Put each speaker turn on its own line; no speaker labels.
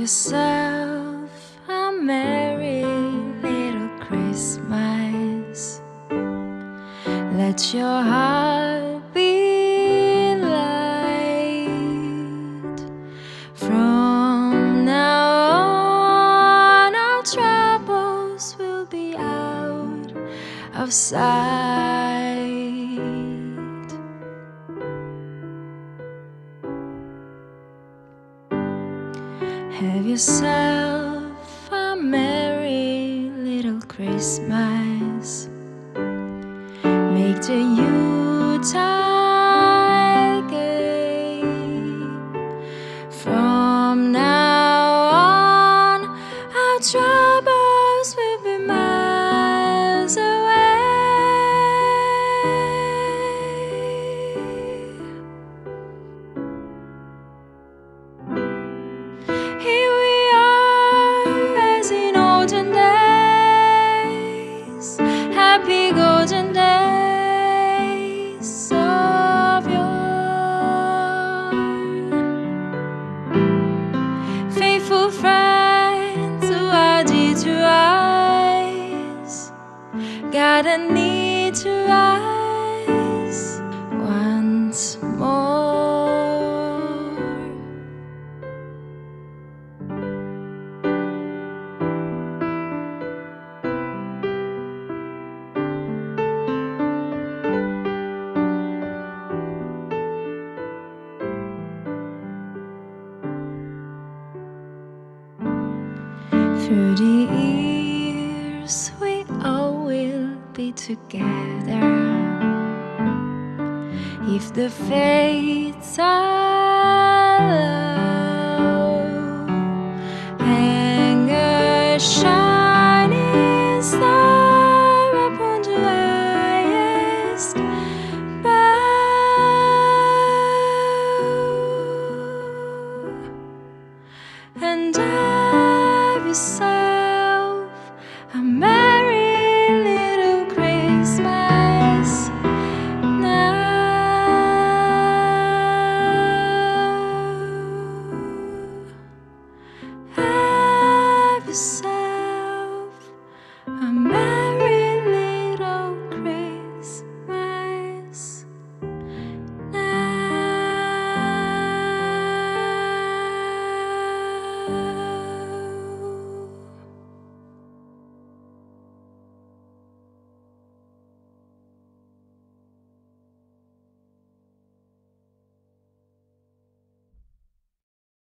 yourself a merry little Christmas. Let your heart be light. From now on, our troubles will be out of sight. Have yourself a merry little Christmas. Make the Yuletide gay. From now on, our troubles will be miles away. Here we are as in olden days, happy golden days of yore. Faithful friends who are dear to us, got a need to rise once more. Through the years, we all will be together. If the fates allow,